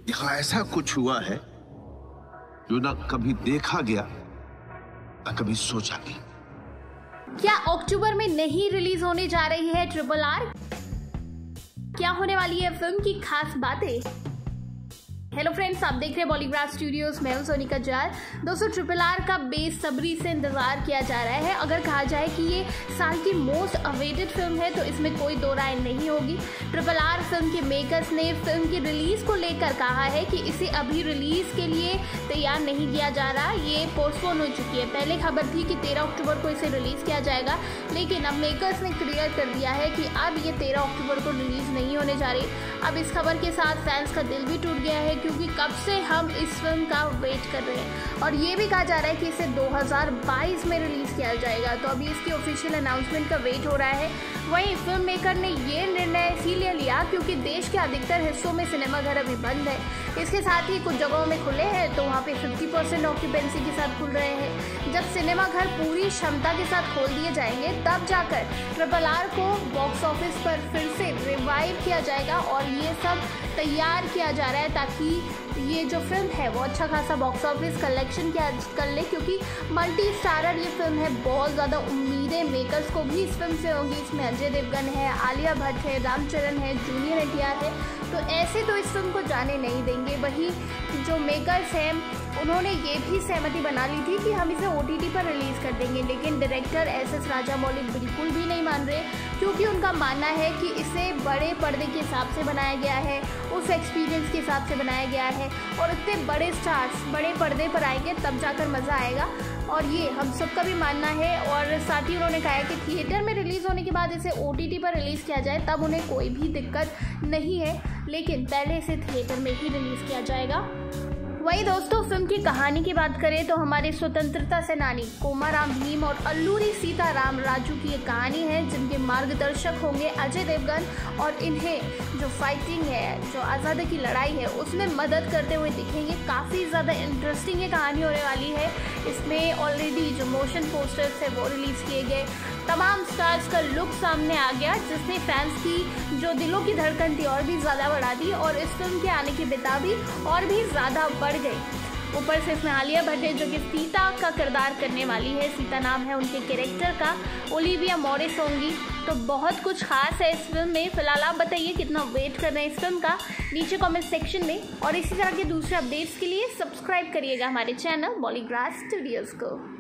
यहाँ ऐसा कुछ हुआ है जो ना कभी देखा गया ना कभी सोचा गया। क्या अक्टूबर में नहीं रिलीज होने जा रही है RRR? क्या होने वाली है फिल्म की खास बातें? हेलो फ्रेंड्स, आप देख रहे हैं बॉलीग्राफ स्टूडियोज। मैं हूं सोनिका जाल। दोस्तों, RRR का बेसब्री से इंतजार किया जा रहा है। अगर कहा जाए कि ये साल की मोस्ट अवेटेड फिल्म है तो इसमें कोई दो राय नहीं होगी। RRR फिल्म के मेकर्स ने फिल्म की रिलीज को लेकर कहा है कि इसे अभी रिलीज के लिए तैयार नहीं किया जा रहा, ये पोस्टपोन हो चुकी है। पहले खबर थी कि 13 अक्टूबर को इसे रिलीज किया जाएगा, लेकिन अब मेकर्स ने क्लियर कर दिया है कि अब ये 13 अक्टूबर को रिलीज नहीं होने जा रही। अब इस खबर के साथ फैंस का दिल भी टूट गया है, क्योंकि कब से हम इस फिल्म का वेट कर रहे हैं और ये भी कहा जा रहा है कि इसे 2022 में रिलीज किया जाएगा। तो अभी इसकी ऑफिशियल अनाउंसमेंट का वेट हो रहा है। वहीं फिल्म मेकर ने ये निर्णय इसीलिए लिया क्योंकि देश के अधिकतर हिस्सों में सिनेमाघर अभी बंद है। इसके साथ ही कुछ जगहों में खुले हैं तो वहाँ पे 50% ऑक्यूपेंसी के साथ खुल रहे हैं। जब सिनेमाघर पूरी क्षमता के साथ खोल दिए जाएंगे तब जाकर RRR को बॉक्स ऑफिस पर फिर से रिवाइव किया जाएगा और ये सब तैयार किया जा रहा है ताकि ये जो फिल्म है वो अच्छा खासा बॉक्स ऑफिस कलेक्शन कर ले, क्योंकि मल्टी स्टारर ये फिल्म है। बहुत ज़्यादा उम्मीदें मेकर्स को भी इस फिल्म से होंगी। इसमें अजय देवगन है, आलिया भट्ट है, रामचरण है, जूनियर NTR है, तो ऐसे तो इस फिल्म को जाने नहीं देंगे। वहीं जो मेकर्स हैं उन्होंने ये भी सहमति बना ली थी कि हम इसे OTT पर रिलीज़ कर देंगे, लेकिन डायरेक्टर SS राजामौली बिल्कुल भी नहीं मान रहे, क्योंकि उनका मानना है कि इसे बड़े पर्दे के हिसाब से बनाया गया है, उस एक्सपीरियंस के हिसाब से बनाया गया है और इतने बड़े स्टार्स बड़े पर्दे पर आएंगे तब जाकर मज़ा आएगा। और ये हम सबका भी मानना है। और साथ ही उन्होंने कहा है कि थिएटर में रिलीज़ होने के बाद इसे OTT पर रिलीज़ किया जाए तब उन्हें कोई भी दिक्कत नहीं है, लेकिन पहले इसे थिएटर में ही रिलीज़ किया जाएगा। वही दोस्तों, फिल्म की कहानी की बात करें तो हमारे स्वतंत्रता सेनानी कोमाराम भीम और अल्लूरी सीताराम राजू की एक कहानी है, जिनके मार्गदर्शक होंगे अजय देवगन और इन्हें जो फाइटिंग है, जो आज़ादी की लड़ाई है, उसमें मदद करते हुए दिखेंगे। काफ़ी ज़्यादा इंटरेस्टिंग ये कहानी होने वाली है। इसमें ऑलरेडी जो मोशन पोस्टर्स है वो रिलीज़ किए गए, तमाम स्टार्स का लुक सामने आ गया, जिसने फैंस की जो दिलों की धड़कन थी और भी ज़्यादा बढ़ा दी और इस फिल्म के आने की बेताबी और भी ज़्यादा बढ़ गई। ऊपर से इसमें आलिया भट्ट है जो कि सीता का किरदार करने वाली है, सीता नाम है उनके कैरेक्टर का। ओलिविया मॉरिस होंगी। तो बहुत कुछ खास है इस फिल्म में। फिलहाल आप बताइए कितना वेट कर रहे हैं इस फिल्म का नीचे कमेंट सेक्शन में, और इसी तरह के दूसरे अपडेट्स के लिए सब्सक्राइब करिएगा हमारे चैनल बॉलीग्राफ स्टूडियोज़ को।